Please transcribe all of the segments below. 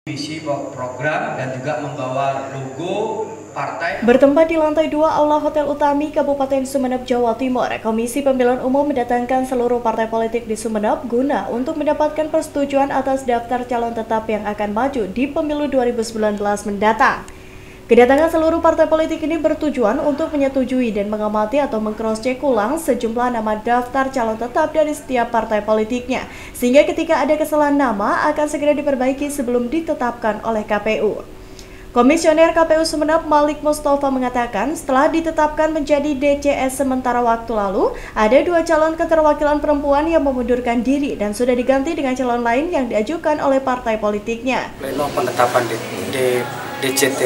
Visi program dan juga membawa logo partai. Bertempat di lantai 2 Aula Hotel Utami Kabupaten Sumeneb, Jawa Timur, Komisi Pemilihan Umum mendatangkan seluruh partai politik di Sumeneb guna untuk mendapatkan persetujuan atas daftar calon tetap yang akan maju di pemilu 2019 mendatang. Kedatangan seluruh partai politik ini bertujuan untuk menyetujui dan mengamati atau meng-cross-check ulang sejumlah nama daftar calon tetap dari setiap partai politiknya, sehingga ketika ada kesalahan nama akan segera diperbaiki sebelum ditetapkan oleh KPU. Komisioner KPU Sumeneb Malik Mustafa mengatakan setelah ditetapkan menjadi DCS sementara waktu lalu, ada 2 calon keterwakilan perempuan yang memundurkan diri dan sudah diganti dengan calon lain yang diajukan oleh partai politiknya. Pleno penetapan di DCT,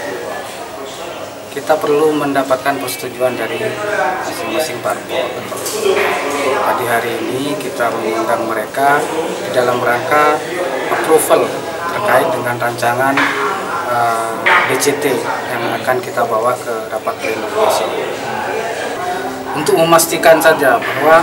kita perlu mendapatkan persetujuan dari masing-masing parpol. Pada hari ini kita mengundang mereka di dalam rangka approval terkait dengan rancangan DCT yang akan kita bawa ke rapat pleno besok. Untuk memastikan saja bahwa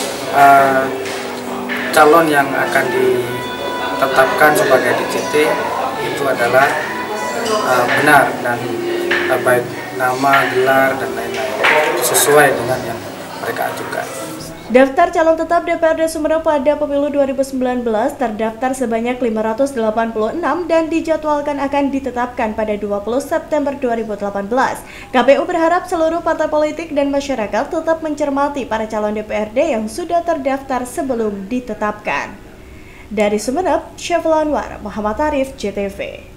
calon yang akan ditetapkan sebagai DCT itu adalah benar dan baik nama, gelar, dan lain-lain sesuai dengan yang mereka ajukan. Daftar calon tetap DPRD Sumeneb pada pemilu 2019 terdaftar sebanyak 586 dan dijadwalkan akan ditetapkan pada 20 September 2018. KPU berharap seluruh partai politik dan masyarakat tetap mencermati para calon DPRD yang sudah terdaftar sebelum ditetapkan. Dari Sumeneb, Syaful Anwar, Muhammad Arif, JTV.